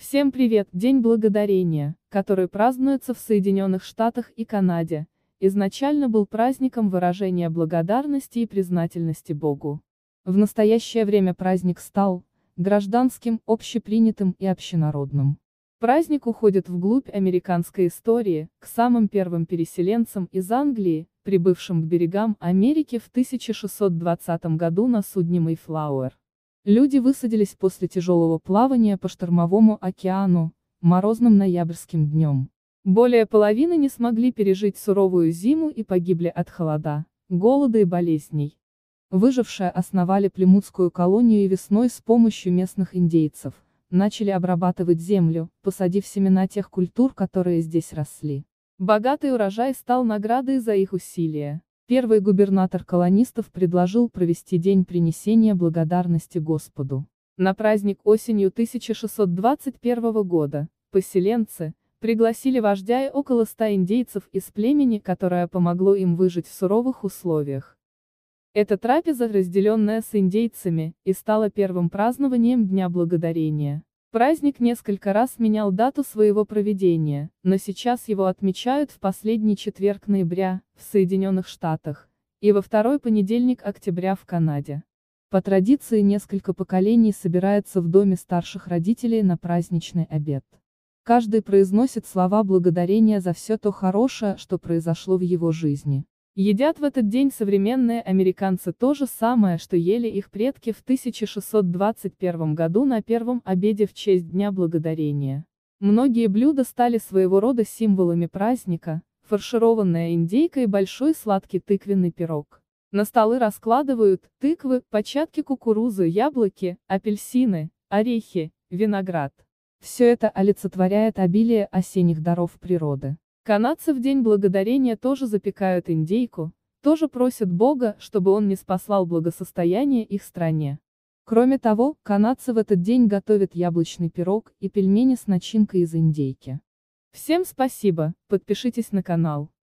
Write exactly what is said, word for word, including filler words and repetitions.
Всем привет! День Благодарения, который празднуется в Соединенных Штатах и Канаде, изначально был праздником выражения благодарности и признательности Богу. В настоящее время праздник стал гражданским, общепринятым и общенародным. Праздник уходит вглубь американской истории, к самым первым переселенцам из Англии, прибывшим к берегам Америки в тысяча шестьсот двадцатом году на судне Mayflower. Люди высадились после тяжелого плавания по штормовому океану, морозным ноябрьским днем. Более половины не смогли пережить суровую зиму и погибли от холода, голода и болезней. Выжившие основали плимутскую колонию и весной с помощью местных индейцев начали обрабатывать землю, посадив семена тех культур, которые здесь росли. Богатый урожай стал наградой за их усилия. Первый губернатор колонистов предложил провести день принесения благодарности Господу. На праздник осенью тысяча шестьсот двадцать первого года поселенцы пригласили вождя и около ста индейцев из племени, которое помогло им выжить в суровых условиях. Эта трапеза, разделенная с индейцами, и стала первым празднованием Дня Благодарения. Праздник несколько раз менял дату своего проведения, но сейчас его отмечают в последний четверг ноября, в Соединенных Штатах, и во второй понедельник октября в Канаде. По традиции несколько поколений собираются в доме старших родителей на праздничный обед. Каждый произносит слова благодарения за все то хорошее, что произошло в его жизни. Едят в этот день современные американцы то же самое, что ели их предки в тысяча шестьсот двадцать первом году на первом обеде в честь Дня Благодарения. Многие блюда стали своего рода символами праздника: фаршированная индейка и большой сладкий тыквенный пирог. На столы раскладывают тыквы, початки кукурузы, яблоки, апельсины, орехи, виноград. Все это олицетворяет обилие осенних даров природы. Канадцы в День Благодарения тоже запекают индейку, тоже просят Бога, чтобы он не спаслал благосостояние их стране. Кроме того, канадцы в этот день готовят яблочный пирог и пельмени с начинкой из индейки. Всем спасибо, подпишитесь на канал.